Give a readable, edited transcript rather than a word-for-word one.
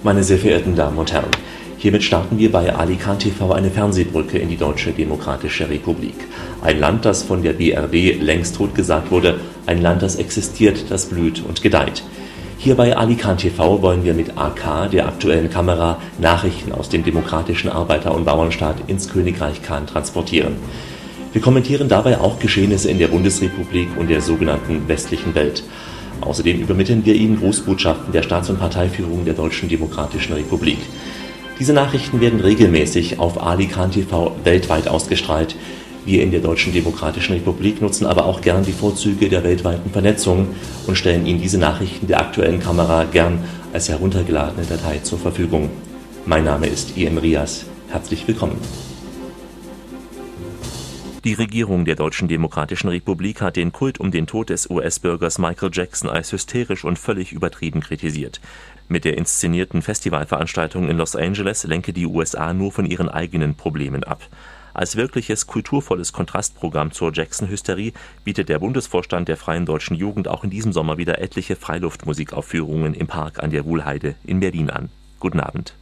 Meine sehr verehrten Damen und Herren, hiermit starten wir bei Ali Khan TV eine Fernsehbrücke in die Deutsche Demokratische Republik. Ein Land, das von der BRD längst totgesagt wurde, ein Land, das existiert, das blüht und gedeiht. Hier bei Ali Khan TV wollen wir mit AK, der aktuellen Kamera, Nachrichten aus dem demokratischen Arbeiter- und Bauernstaat ins Königreich Khan transportieren. Wir kommentieren dabei auch Geschehnisse in der Bundesrepublik und der sogenannten westlichen Welt. Außerdem übermitteln wir Ihnen Grußbotschaften der Staats- und Parteiführung der Deutschen Demokratischen Republik. Diese Nachrichten werden regelmäßig auf Ali Khan TV weltweit ausgestrahlt. Wir in der Deutschen Demokratischen Republik nutzen aber auch gern die Vorzüge der weltweiten Vernetzung und stellen Ihnen diese Nachrichten der aktuellen Kamera gern als heruntergeladene Datei zur Verfügung. Mein Name ist Ian Rias. Herzlich willkommen. Die Regierung der Deutschen Demokratischen Republik hat den Kult um den Tod des US-Bürgers Michael Jackson als hysterisch und völlig übertrieben kritisiert. Mit der inszenierten Festivalveranstaltung in Los Angeles lenke die USA nur von ihren eigenen Problemen ab. Als wirkliches kulturvolles Kontrastprogramm zur Jackson-Hysterie bietet der Bundesvorstand der Freien Deutschen Jugend auch in diesem Sommer wieder etliche Freiluftmusikaufführungen im Park an der Wuhlheide in Berlin an. Guten Abend.